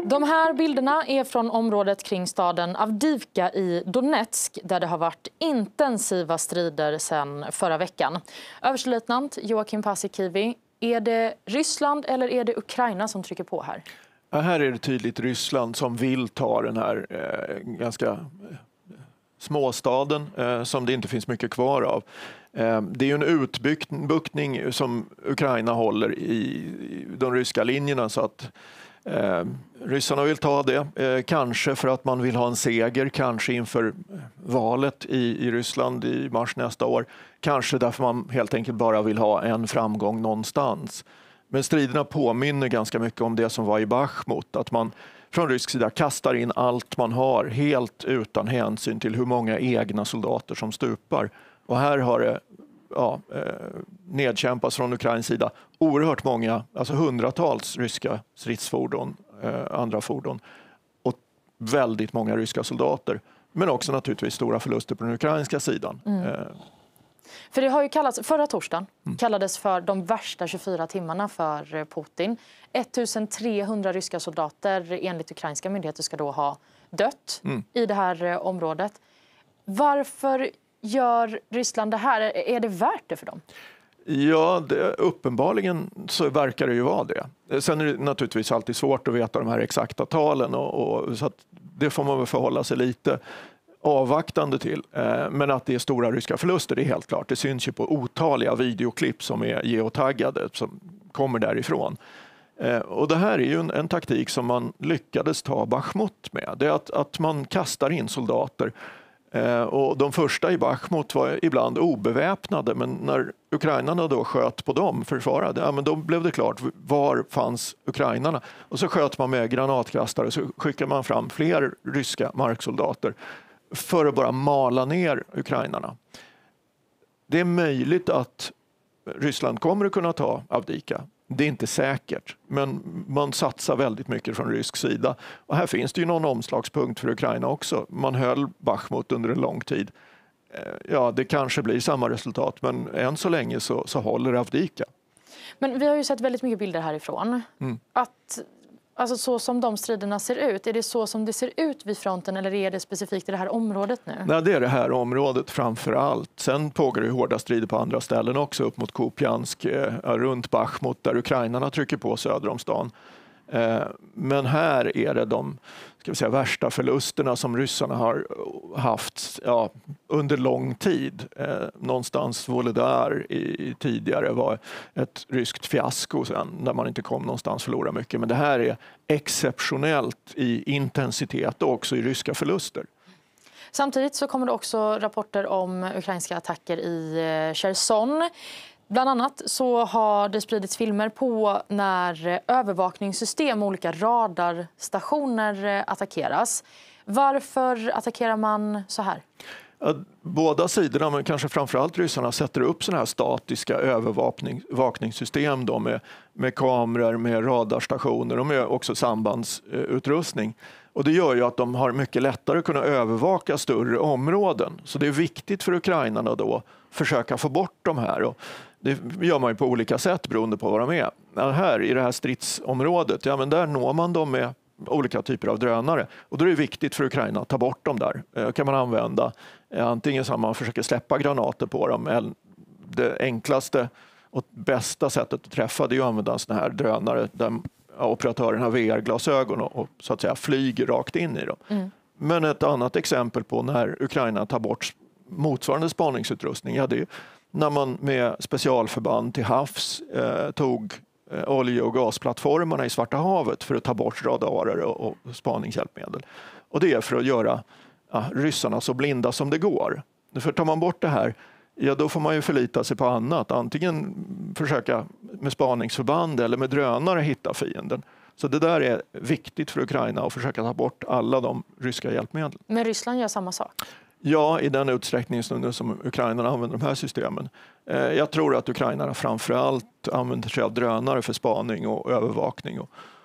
De här bilderna är från området kring staden Avdiivka i Donetsk där det har varit intensiva strider sedan förra veckan. Överstelöjtnant Joakim Paasikivi, är det Ryssland eller är det Ukraina som trycker på här? Ja, här är det tydligt Ryssland som vill ta den här ganska småstaden som det inte finns mycket kvar av. Det är ju en utbuktning som Ukraina håller i de ryska linjerna så att ryssarna vill ta det, kanske för att man vill ha en seger, kanske inför valet i Ryssland i mars nästa år, kanske därför man helt enkelt bara vill ha en framgång någonstans. Men striderna påminner ganska mycket om det som var i Bachmut, att man från rysk sida kastar in allt man har helt utan hänsyn till hur många egna soldater som stupar. Och här har det nedkämpas från Ukrains sida oerhört många, alltså hundratals ryska stridsfordon, andra fordon och väldigt många ryska soldater. Men också naturligtvis stora förluster på den ukrainska sidan. För det har ju kallats, förra torsdagen kallades för de värsta 24 timmarna för Putin. 1300 ryska soldater enligt ukrainska myndigheter ska då ha dött i det här området. Varför gör Ryssland det här? Är det värt det för dem? Ja, uppenbarligen så verkar det ju vara det. Sen är det naturligtvis alltid svårt att veta de här exakta talen och så att det får man väl förhålla sig lite avvaktande till. Men att det är stora ryska förluster, det är helt klart. Det syns ju på otaliga videoklipp som är geotaggade som kommer därifrån. Och det här är ju en taktik som man lyckades ta Bachmut med. Det är att man kastar in soldater. Och de första i Bachmut var ibland obeväpnade, men när ukrainarna då sköt på dem, försvarade, men då blev det klart var fanns ukrainarna. Och så sköt man med granatkastare, så skickade man fram fler ryska marksoldater för att bara mala ner ukrainarna. Det är möjligt att Ryssland kommer att kunna ta Avdiivka. Det är inte säkert, men man satsar väldigt mycket från rysk sida. Och här finns det ju någon omslagspunkt för Ukraina också. Man höll Bachmut under en lång tid. Ja, det kanske blir samma resultat, men än så länge så håller Avdiivka. Men vi har ju sett väldigt mycket bilder härifrån. Alltså så som de striderna ser ut, är det så som det ser ut vid fronten eller är det specifikt i det här området nu? Nej, det är det här området framför allt. Sen pågår det hårda strider på andra ställen också, upp mot Kupiansk, runt Bachmut där ukrainarna trycker på söder om stan. Men här är det de värsta förlusterna som ryssarna har haft under lång tid. Någonstans Volodar tidigare var ett ryskt fiasko sen, där man inte kom någonstans förlora mycket. Men det här är exceptionellt i intensitet och också i ryska förluster. Samtidigt så kommer det också rapporter om ukrainska attacker i Cherson. Bland annat så har det spridits filmer på när övervakningssystem och olika radarstationer attackeras. Varför attackerar man så här? Båda sidorna, men kanske framförallt ryssarna, sätter upp såna här statiska övervakningssystem då med kameror, med radarstationer och med också sambandsutrustning. Och det gör ju att de har mycket lättare att kunna övervaka större områden. Så det är viktigt för ukrainarna då att försöka få bort de här. Och det gör man ju på olika sätt beroende på vad de är. Här i det här stridsområdet, men där når man dem med olika typer av drönare. Och då är det viktigt för Ukraina att ta bort dem där. Kan man använda antingen så att man försöker släppa granater på dem. Eller det enklaste och bästa sättet att träffa det är att använda såna här drönare där operatören har VR-glasögon och så att säga flyger rakt in i dem. Men ett annat exempel på när Ukraina tar bort motsvarande spaningsutrustning, det är när man med specialförband till havs tog olje- och gasplattformarna i Svarta havet för att ta bort radarer och spaningshjälpmedel. Och det är för att göra ryssarna så blinda som det går. För tar man bort det här, då får man ju förlita sig på annat. Antingen försöka med spaningsförband eller med drönare hitta fienden. Så det där är viktigt för Ukraina att försöka ta bort alla de ryska hjälpmedlen. Men Ryssland gör samma sak? Ja, i den utsträckning som ukrainarna använder de här systemen. Jag tror att ukrainarna framförallt använder sig av drönare för spaning och övervakning.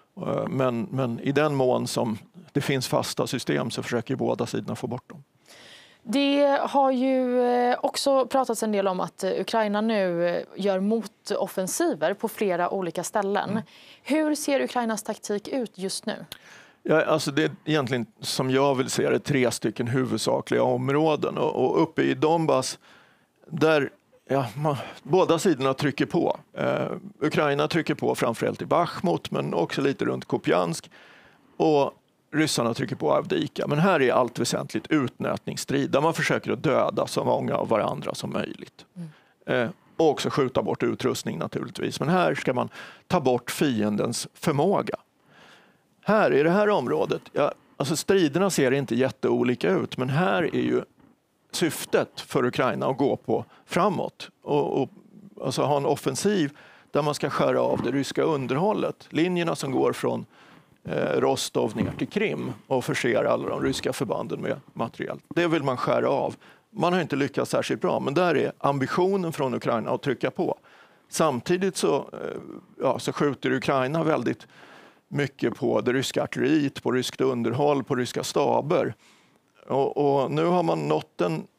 Men i den mån som det finns fasta system så försöker båda sidorna få bort dem. Det har ju också pratats en del om att Ukraina nu gör motoffensiver på flera olika ställen. Hur ser Ukrainas taktik ut just nu? Ja, alltså det är egentligen, som jag vill se det, 3 stycken huvudsakliga områden. Och uppe i Donbass, där båda sidorna trycker på. Ukraina trycker på framförallt i Bachmut, men också lite runt Kupiansk. Och ryssarna trycker på Avdiivka. Men här är allt väsentligt utnötningsstrid, där man försöker att döda så många av varandra som möjligt. Och också skjuta bort utrustning naturligtvis. Men här ska man ta bort fiendens förmåga. Här i det här området, alltså striderna ser inte jätteolika ut, men här är ju syftet för Ukraina att gå på framåt och alltså ha en offensiv där man ska skära av det ryska underhållet. Linjerna som går från Rostov ner till Krim och förser alla de ryska förbanden med material. Det vill man skära av. Man har inte lyckats särskilt bra, men där är ambitionen från Ukraina att trycka på. Samtidigt så skjuter Ukraina väldigt mycket på det ryska artilleriet, på ryskt underhåll, på ryska staber. Och nu har man nått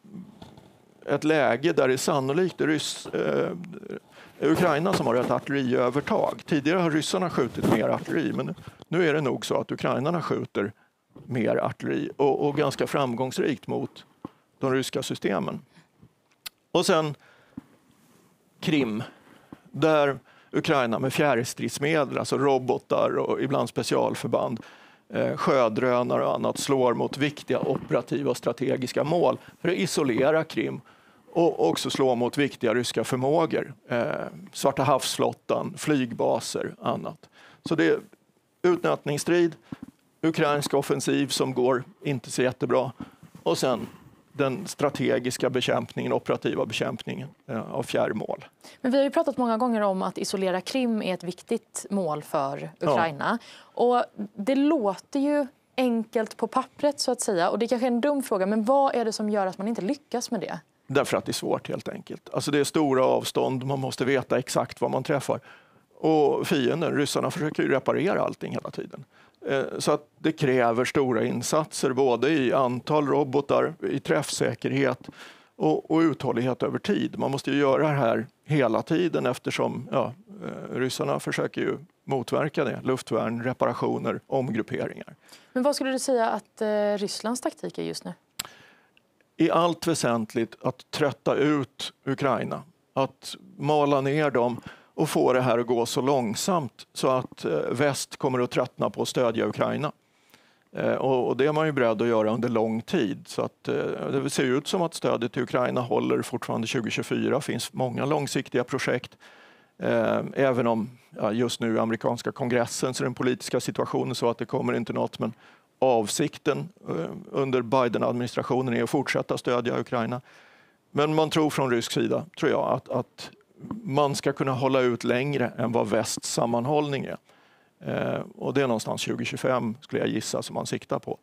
ett läge där det är sannolikt Ukraina som har ett artilleriövertag. Tidigare har ryssarna skjutit mer artilleri, men nu är det nog så att ukrainarna skjuter mer artilleri och ganska framgångsrikt mot de ryska systemen. Och sen Krim, där Ukraina med fjärrstridsmedel, alltså robotar och ibland specialförband, sjödrönare och annat, slår mot viktiga operativa och strategiska mål för att isolera Krim och också slå mot viktiga ryska förmågor. Svarta havsflottan, flygbaser och annat. Så det är utnötningsstrid, ukrainsk offensiv som går inte så jättebra och sen den strategiska bekämpningen, operativa bekämpningen av fjärrmål. Men vi har ju pratat många gånger om att isolera Krim är ett viktigt mål för Ukraina. Ja. Och det låter ju enkelt på pappret så att säga. Och det är kanske är en dum fråga, men vad är det som gör att man inte lyckas med det? Därför att det är svårt helt enkelt. Alltså det är stora avstånd, man måste veta exakt vad man träffar. Och fienden, ryssarna, försöker ju reparera allting hela tiden. Så att det kräver stora insatser både i antal robotar, i träffsäkerhet och uthållighet över tid. Man måste ju göra det här hela tiden eftersom ryssarna försöker ju motverka det. Luftvärn, reparationer, omgrupperingar. Men vad skulle du säga att Rysslands taktik är just nu? I allt väsentligt att trötta ut Ukraina, att mala ner dem och få det här att gå så långsamt så att väst kommer att tröttna på att stödja Ukraina. Och det är man ju beredd att göra under lång tid. Så att det ser ut som att stödet till Ukraina håller fortfarande 2024. Det finns många långsiktiga projekt. Även om just nu i amerikanska kongressen så är den politiska situationen så att det kommer inte något. Men avsikten under Biden-administrationen är att fortsätta stödja Ukraina. Men man tror från rysk sida, tror jag, att man ska kunna hålla ut längre än vad västs sammanhållning är. Och det är någonstans 2025 skulle jag gissa som man siktar på.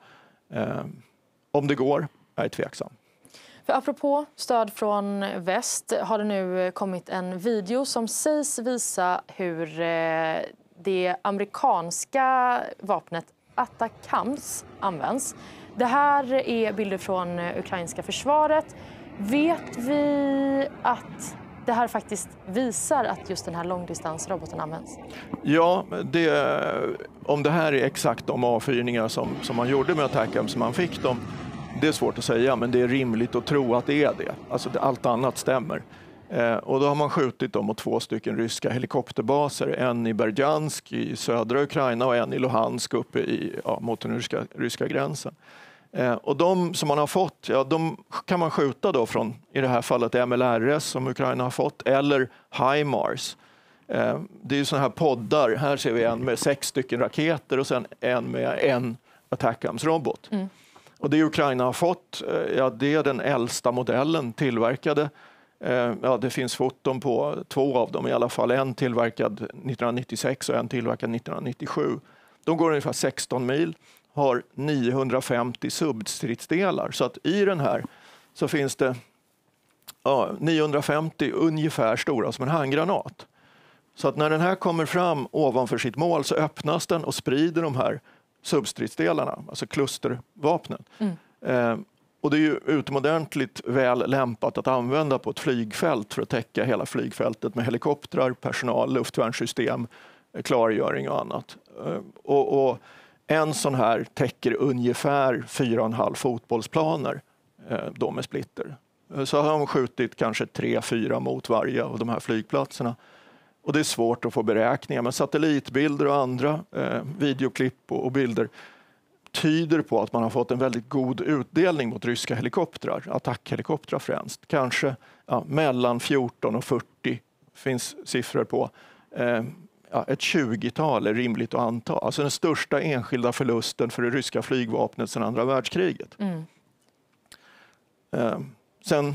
Om det går är jag tveksam. För apropå stöd från väst har det nu kommit en video som sägs visa hur det amerikanska vapnet Atacams används. Det här är bilder från ukrainska försvaret. Vet vi att det här faktiskt visar att just den här långdistansroboten används? Ja, om det här är exakt de avfyrningar som man gjorde med Atacams som man fick dem, det är svårt att säga, men det är rimligt att tro att det är det. Alltså allt annat stämmer. Och då har man skjutit dem mot 2 stycken ryska helikopterbaser, en i Berdjansk i södra Ukraina och en i Luhansk uppe mot den ryska gränsen. Och de som man har fått, de kan man skjuta då från, i det här fallet MLRS som Ukraina har fått, eller HIMARS. Det är ju såna här poddar, här ser vi en med 6 stycken raketer och sen en med en Atacams-robot. Och det Ukraina har fått, det är den äldsta modellen tillverkade. Det finns foton på 2 av dem i alla fall, en tillverkad 1996 och en tillverkad 1997. De går ungefär 16 mil. Har 950 substridsdelar. Så att i den här så finns det 950 ungefär stora som en handgranat. Så att när den här kommer fram ovanför sitt mål så öppnas den och sprider de här substridsdelarna, alltså klustervapnen. Och det är ju utomordentligt väl lämpat att använda på ett flygfält för att täcka hela flygfältet med helikoptrar, personal, luftvärnssystem, klargöring och annat. Och En sån här täcker ungefär 4,5 fotbollsplaner då med splitter. Så har de skjutit kanske 3-4 mot varje av de här flygplatserna. Och det är svårt att få beräkningar, men satellitbilder och andra videoklipp och bilder tyder på att man har fått en väldigt god utdelning mot ryska helikoptrar, attackhelikoptrar främst. Kanske mellan 14 och 40 finns siffror på. Ett 20-tal är rimligt att anta. Alltså den största enskilda förlusten för det ryska flygvapnet sedan andra världskriget. Sen,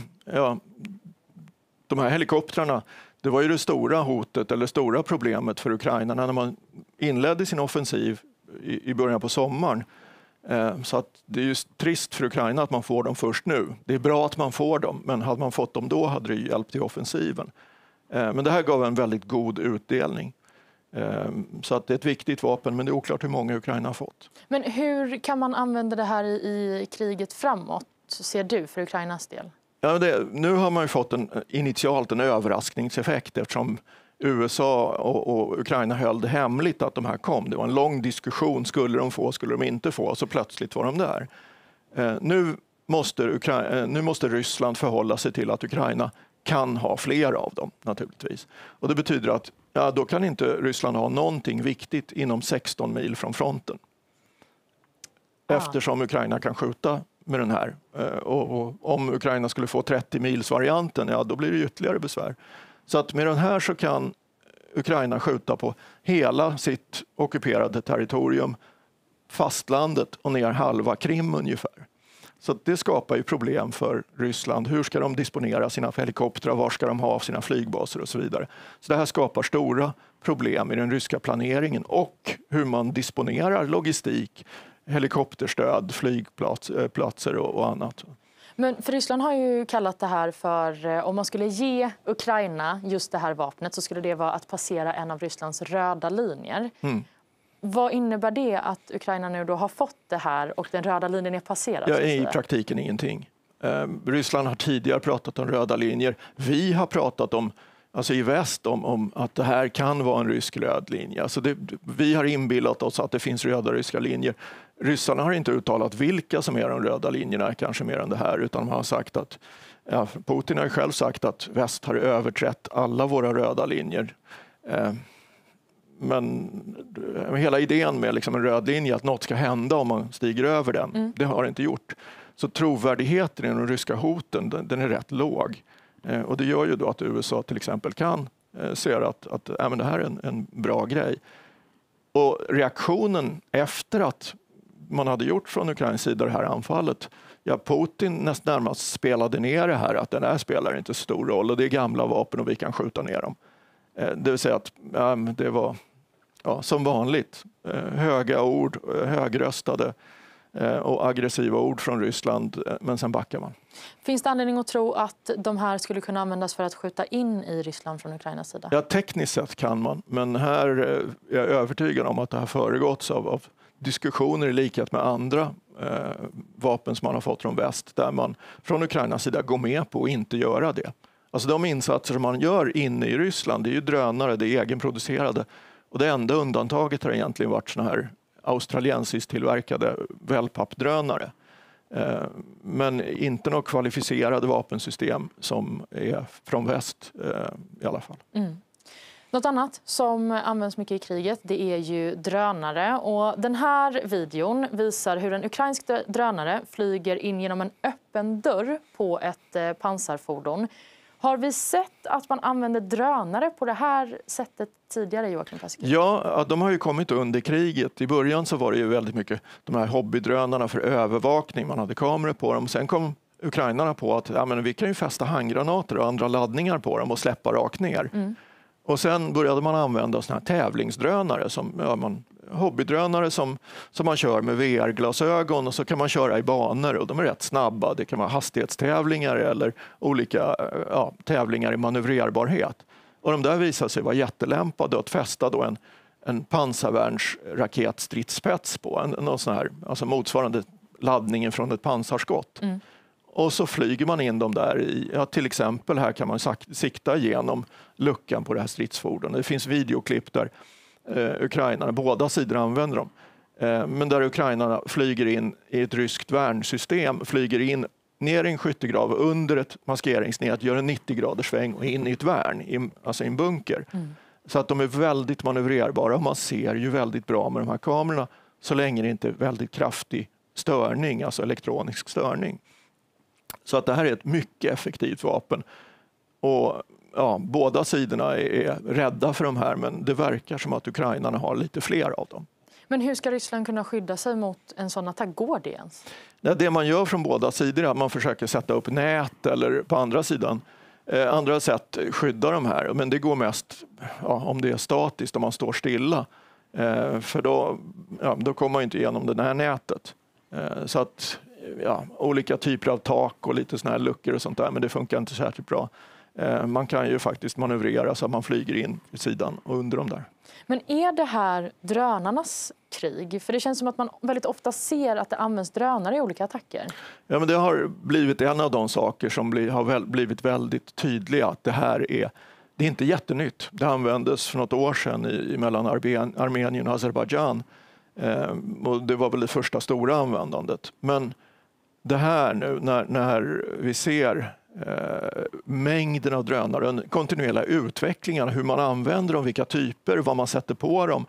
de här helikoptrarna, det var ju det stora hotet eller stora problemet för Ukraina när man inledde sin offensiv i början på sommaren. Så att det är ju trist för Ukraina att man får dem först nu. Det är bra att man får dem, men hade man fått dem då hade det ju hjälpt i offensiven. Men det här gav en väldigt god utdelning. Så att det är ett viktigt vapen, men det är oklart hur många Ukraina har fått. Men hur kan man använda det här i kriget framåt, ser du, för Ukrainas del? Ja, nu har man ju fått initialt en överraskningseffekt eftersom USA och Ukraina höll det hemligt att de här kom. Det var en lång diskussion, skulle de få, skulle de inte få, och så plötsligt var de där. Nu måste Ryssland förhålla sig till att Ukraina kan ha fler av dem naturligtvis. Och det betyder att då kan inte Ryssland ha någonting viktigt inom 16 mil från fronten. Eftersom Ukraina kan skjuta med den här. Och om Ukraina skulle få 30 mils varianten, då blir det ytterligare besvär. Så att med den här så kan Ukraina skjuta på hela sitt ockuperade territorium, fastlandet och ner halva Krim ungefär. Så det skapar ju problem för Ryssland. Hur ska de disponera sina helikoptrar? Var ska de ha sina flygbaser och så vidare? Så det här skapar stora problem i den ryska planeringen och hur man disponerar logistik, helikopterstöd, flygplatser och annat. Men för Ryssland har ju kallat det här för, om man skulle ge Ukraina just det här vapnet så skulle det vara att passera en av Rysslands röda linjer. Vad innebär det att Ukraina nu då har fått det här och den röda linjen är passerad? Ja, i praktiken ingenting. Ryssland har tidigare pratat om röda linjer. Vi har pratat om, alltså i väst, om att det här kan vara en rysk röd linje. Alltså vi har inbillat oss att det finns röda ryska linjer. Ryssarna har inte uttalat vilka som är de röda linjerna, kanske mer än det här, utan de har sagt att Putin har ju själv sagt att väst har överträtt alla våra röda linjer. Men hela idén med liksom en röd linje, att något ska hända om man stiger över den, det har det inte gjort. Så trovärdigheten i de ryska hoten, den är rätt låg. Och det gör ju då att USA till exempel kan se att men det här är en bra grej. Och reaktionen efter att man hade gjort från Ukrains sida det här anfallet, Putin närmast spelade ner det här, att den här spelar inte så stor roll och det är gamla vapen och vi kan skjuta ner dem. Det vill säga att det var som vanligt höga ord, högröstade och aggressiva ord från Ryssland, men sen backar man. Finns det anledning att tro att de här skulle kunna användas för att skjuta in i Ryssland från Ukrainas sida? Ja, tekniskt sett kan man, men här är jag övertygad om att det har föregåtts av diskussioner i likhet med andra vapen som man har fått från väst, där man från Ukrainas sida går med på att inte göra det. Alltså de insatser som man gör inne i Ryssland, det är ju drönare, det är egenproducerade. Och det enda undantaget har egentligen varit såna här australiensiskt tillverkade wellpappdrönare. Men inte något kvalificerade vapensystem som är från väst i alla fall. Något annat som används mycket i kriget, det är ju drönare. Och den här videon visar hur en ukrainsk drönare flyger in genom en öppen dörr på ett pansarfordon. Har vi sett att man använder drönare på det här sättet tidigare, Joakim Paasikivi? Ja, de har ju kommit under kriget. I början så var det ju väldigt mycket de här hobbydrönarna för övervakning. Man hade kameror på dem. Sen kom ukrainarna på att vi kan ju fästa handgranater och andra laddningar på dem och släppa rakt ner. Och sen började man använda såna här tävlingsdrönare, hobbydrönare som man kör med VR-glasögon och så kan man köra i banor och de är rätt snabba. Det kan vara hastighetstävlingar eller olika tävlingar i manövrerbarhet. Och de där visar sig vara jättelämpade att fästa då en pansarvärnsraketstridsspets på, någon sån här, alltså motsvarande laddningen från ett pansarskott. Och så flyger man in dem där i, till exempel här kan man sikta igenom luckan på det här stridsfordonet. Det finns videoklipp där ukrainarna, båda sidor använder dem. Men där ukrainarna flyger in i ett ryskt värnsystem, flyger in ner i en skyttegrav under ett maskeringsnät, gör en 90-graders sväng och in i ett värn, alltså i en bunker. Så att de är väldigt manövrerbara och man ser ju väldigt bra med de här kamerorna så länge det inte är väldigt kraftig störning, alltså elektronisk störning. Så att det här är ett mycket effektivt vapen. Och ja, båda sidorna är rädda för de här, men det verkar som att ukrainarna har lite fler av dem. Men hur ska Ryssland kunna skydda sig mot en sån attack? Går det ens? Det man gör från båda sidor är att man försöker sätta upp nät eller på andra sidan andra sätt skydda de här. Men det går mest om det är statiskt, om man står stilla. För då kommer man inte igenom det här nätet. Så att olika typer av tak och lite såna här luckor och sånt där, men det funkar inte särskilt bra. Man kan ju faktiskt manövrera så att man flyger in vid sidan och under dem där. Men är det här drönarnas krig? För det känns som att man väldigt ofta ser att det används drönare i olika attacker. Ja, men det har blivit en av de saker som har blivit väldigt tydliga. Att det är inte jättenytt. Det användes för något år sedan mellan Armenien och Azerbaijan. Och det var väl det första stora användandet. Men det här nu när vi ser mängden av drönare, den kontinuerliga utvecklingen, hur man använder dem, vilka typer, vad man sätter på dem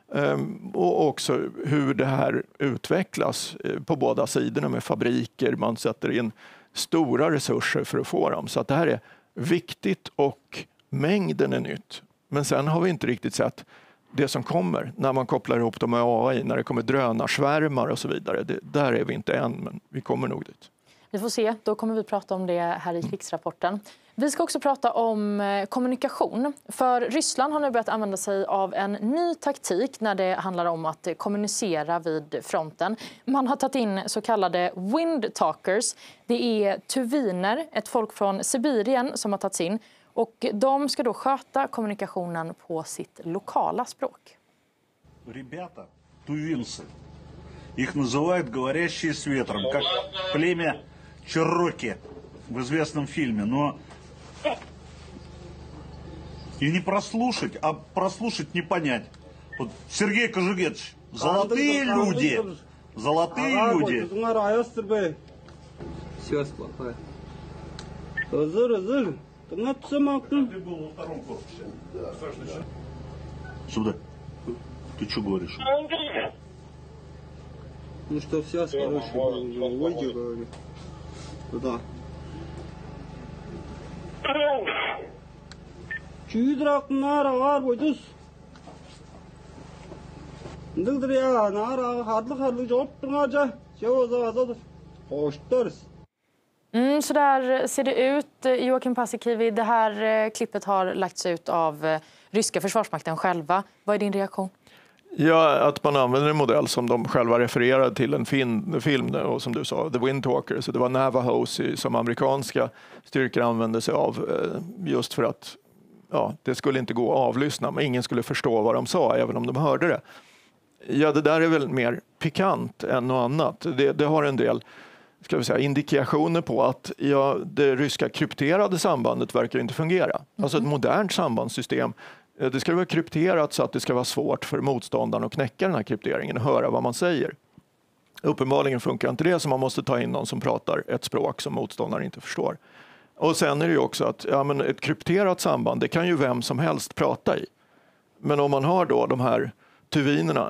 och också hur det här utvecklas på båda sidorna med fabriker. Man sätter in stora resurser för att få dem. Så att det här är viktigt och mängden är nytt. Men sen har vi inte riktigt sett det som kommer när man kopplar ihop dem med AI, när det kommer drönarsvärmar och så vidare. Där är vi inte än, men vi kommer nog dit. Vi får se, då kommer vi prata om det här i krigsrapporten. Vi ska också prata om kommunikation. För Ryssland har nu börjat använda sig av en ny taktik när det handlar om att kommunicera vid fronten. Man har tagit in så kallade wind talkers. Det är tuviner, ett folk från Sibirien som har tagits in. Och de ska då sköta kommunikationen på sitt lokala språk. Ребята, тувинцы. Их называют говорящие с ветром, как племя Чероки в известном фильме. Но и не прослушать, а прослушать не понять. Вот Сергей Кожугетович, золотые люди. Золотые люди. Все плохое. Ты был во втором корпусе. Сюда. Ты что говоришь? Ну что, все, короче, Ольге говорю. Туда. Чудрак нара бойдус. Дылдря нара харлы жоптыңажа. Сёза Hoştors. Så där ser det ut. Joakim Paasikivi, det här klippet har lagts ut av ryska försvarsmakten själva. Vad är din reaktion? Ja, att man använder en modell som de själva refererade till en film och som du sa, The Wind Talkers. Det var Navajos som amerikanska styrkor använde sig av just för att det skulle inte gå att avlyssna, men ingen skulle förstå vad de sa även om de hörde det. Ja, det där är väl mer pikant än något annat. Det har en del indikationer på att det ryska krypterade sambandet verkar inte fungera. Alltså ett modernt sambandssystem, det ska vara krypterat så att det ska vara svårt för motståndaren att knäcka den här krypteringen och höra vad man säger. Uppenbarligen funkar inte det, så man måste ta in någon som pratar ett språk som motståndaren inte förstår. Och sen är det ju också att ett krypterat samband, det kan ju vem som helst prata i. Men om man har då de här tuvinerna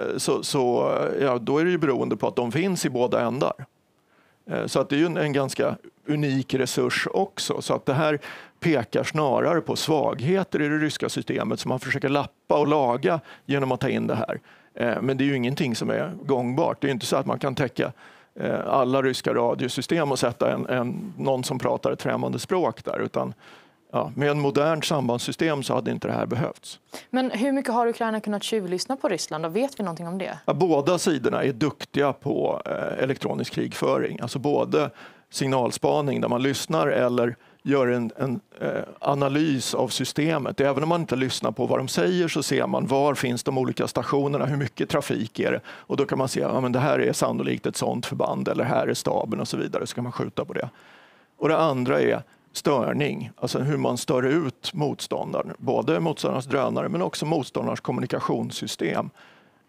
då är det ju beroende på att de finns i båda ändar. Så att det är ju en ganska unik resurs också. Så att det här pekar snarare på svagheter i det ryska systemet som man försöker lappa och laga genom att ta in det här. Men det är ju ingenting som är gångbart. Det är inte så att man kan täcka alla ryska radiosystem och sätta någon som pratar ett främmande språk där. Utan med en modern sambandssystem så hade inte det här behövts. Men hur mycket har Ukraina kunnat tjuvlyssna på Ryssland? Och vet vi någonting om det? Båda sidorna är duktiga på elektronisk krigföring. Alltså både signalspaning där man lyssnar eller gör en analys av systemet. Även om man inte lyssnar på vad de säger så ser man var finns de olika stationerna, hur mycket trafik är det. Och då kan man se att det här är sannolikt ett sånt förband eller här är staben och så vidare, så kan man skjuta på det. Och det andra är störning, alltså hur man stör ut motståndaren. Både motståndarnas drönare men också motståndarnas kommunikationssystem.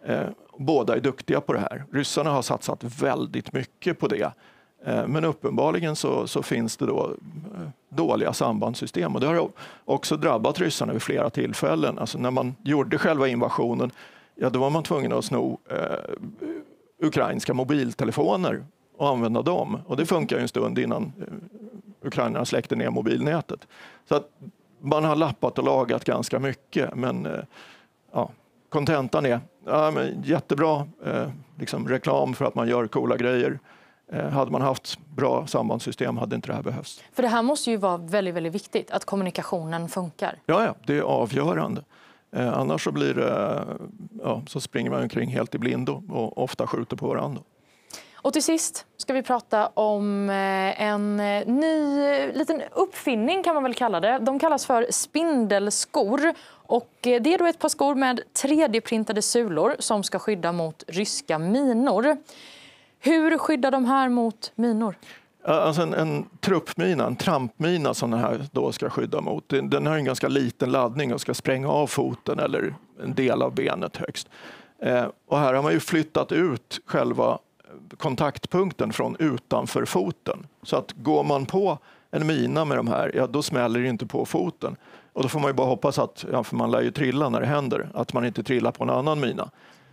Båda är duktiga på det här. Ryssarna har satsat väldigt mycket på det. Men uppenbarligen så finns det då dåliga sambandssystem. Och det har också drabbat ryssarna vid flera tillfällen. Alltså när man gjorde själva invasionen, då var man tvungen att sno ukrainska mobiltelefoner och använda dem. Och det funkar ju en stund innan ukrainarna släckte ner mobilnätet. Så att man har lappat och lagat ganska mycket. Men kontentan är jättebra reklam för att man gör coola grejer. Hade man haft bra sambandssystem hade inte det här behövts. För det här måste ju vara väldigt, väldigt viktigt, att kommunikationen funkar. Ja, det är avgörande. Annars så blir det, så springer man omkring helt i blindo och ofta skjuter på varandra. Och till sist ska vi prata om en ny liten uppfinning kan man väl kalla det. De kallas för spindelskor. Och det är då ett par skor med 3D-printade sulor som ska skydda mot ryska minor. Hur skyddar de här mot minor? Alltså en truppmina, en trampmina som den här då ska skydda mot. Den har en ganska liten laddning och ska spränga av foten eller en del av benet högst. Och här har man ju flyttat ut själva kontaktpunkten från utanför foten. Så att går man på en mina med de här, då smäller det inte på foten. Och då får man ju bara hoppas att, för man lär ju trilla när det händer, att man inte trillar på en annan mina.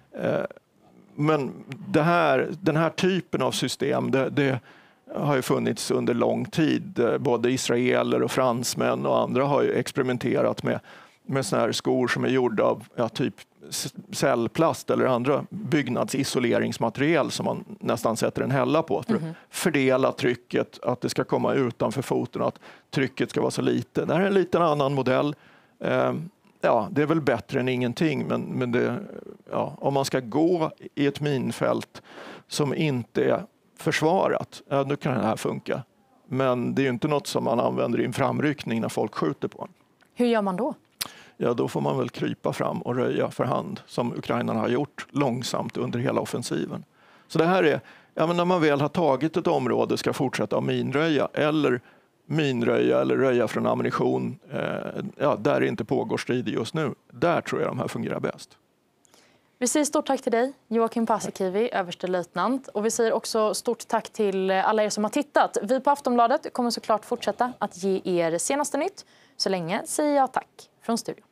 Men den här typen av system, det har ju funnits under lång tid. Både israeler och fransmän och andra har ju experimenterat med såna här skor som är gjorda av typ cellplast eller andra byggnadsisoleringsmaterial som man nästan sätter en hälla på för att fördela trycket, att det ska komma utanför foten och att trycket ska vara så lite. Det här är en liten annan modell. Det är väl bättre än ingenting, men om man ska gå i ett minfält som inte är försvarat, då kan det här funka. Men det är ju inte något som man använder i en framryckning när folk skjuter på en. Hur gör man då? Ja, då får man väl krypa fram och röja för hand, som ukrainarna har gjort långsamt under hela offensiven. Så det här är, när man väl har tagit ett område ska fortsätta att minröja eller röja från ammunition, där det inte pågår strid just nu. Där tror jag de här fungerar bäst. Vi säger stort tack till dig, Joakim Paasikivi, överstelöjtnant. Och vi säger också stort tack till alla er som har tittat. Vi på Aftonbladet kommer såklart fortsätta att ge er senaste nytt. Så länge säger jag tack från studion.